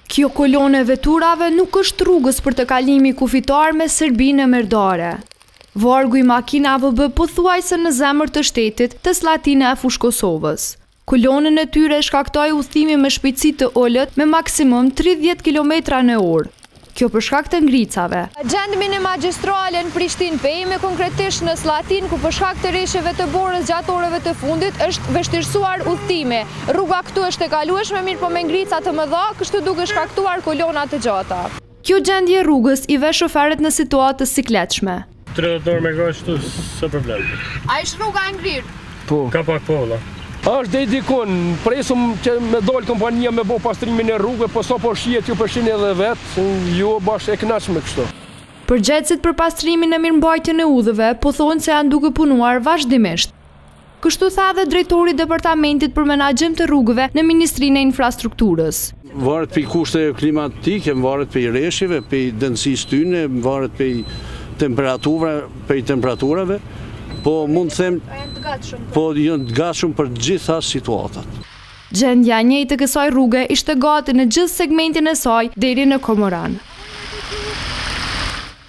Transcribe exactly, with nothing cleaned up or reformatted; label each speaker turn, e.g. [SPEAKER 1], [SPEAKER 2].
[SPEAKER 1] Kjo kolonë e veturave nuk është rrugës për të kalimi kufitar me Serbinë e Merdare. Vargu i makinave bë pothuajse në zemër të shtetit të Slatina e Fushë Kosovës. Kolonën e tyre shkaktoi udhëtimi me shpejtësi të ulët me maksimum tridhjetë kilometra në orë. Kjo për shkak të ngricave.
[SPEAKER 2] Gjendemi në magjistrale në Prishtinë, pe jemi konkretisht në Slatin, ku për shkak të rreshjeve të borës gjatë orëve të fundit është vështirësuar udhëtimi. Rruga këtu është e kalueshme, mirë po me ngrica të mëdha, kështu duke shkaktuar kolona të gjata.
[SPEAKER 1] Kjo gjendje rrugës i ve shoferët në situatë të sikletshme.
[SPEAKER 3] tridhjetë orë me gashtu s'e problem.
[SPEAKER 2] A është rruga e ngrirë?
[SPEAKER 3] Po. Ka pak po valla.
[SPEAKER 4] Është dhe i dikon, presum që me dollë kompania me bo pastrimin e rrugë, po sa po shihet ju përshin edhe vetë, ju bashkë e kënaqshme kështu.
[SPEAKER 1] Përgjegjësit për pastrimin e mirëmbajtjen e udhëve po thonë se janë duke punuar vazhdimisht. Kështu tha dhe drejtori i departamentit për menaxhim të rrugëve në Ministrinë e Infrastrukturës.
[SPEAKER 5] Varet për kushteve klimatike, varet për rreshjeve, për dënësisë tyne, varet për temperaturave, për temperaturave. Po mund të them, po janë të gatshëm për gjitha situatat.
[SPEAKER 1] Gjendja e njëjtë të kësaj rruge ishte gati në gjithë segmentin e saj deri në Komoran.